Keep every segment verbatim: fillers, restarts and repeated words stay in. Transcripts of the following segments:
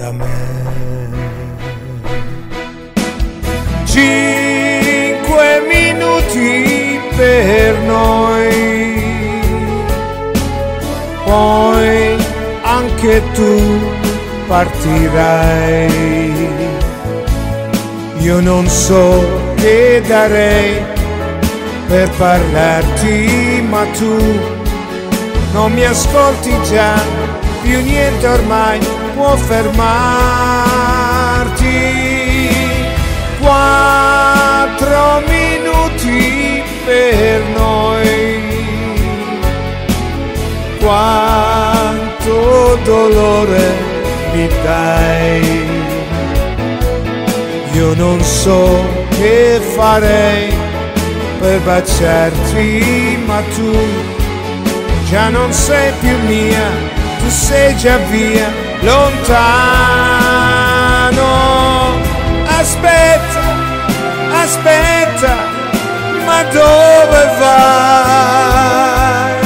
da me. Cinque minuti per noi, poi anche tu partirai. Io non so che darei per parlarti, ma tu non mi ascolti già, più niente ormai può fermarti. Quattro minuti per noi, quanto dolore mi dai. Io non so che farei per baciarti, ma tu già non sei più mia, tu sei già via, lontano. Aspetta, aspetta, ma dove vai?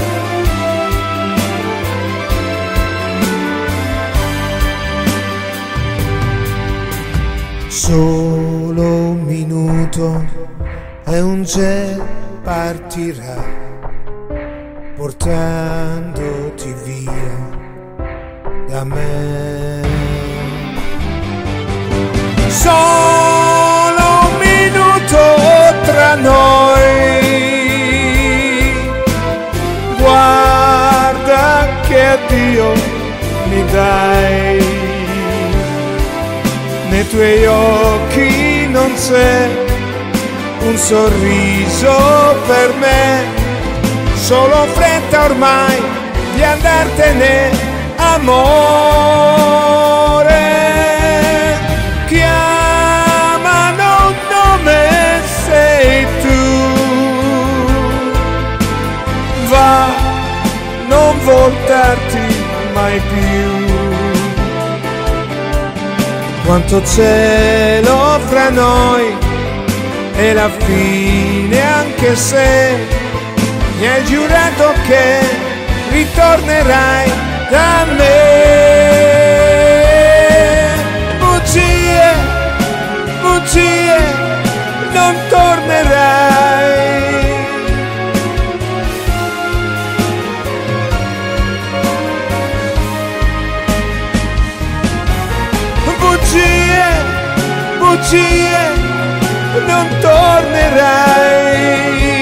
Solo un minuto e un jet partirà, portandoti via da me. Solo un minuto tra noi, guarda che addio mi dai. Nei tuoi occhi non c'è un sorriso per me, solo fretta ormai di andartene, amore. Chiamano un nome, sei tu, va, non voltarti mai più. Quanto cielo fra noi e la fine, anche se mi hai giurato che ritornerai da me. Bugie, bugie, non tornerai. Bugie, bugie, non tornerai.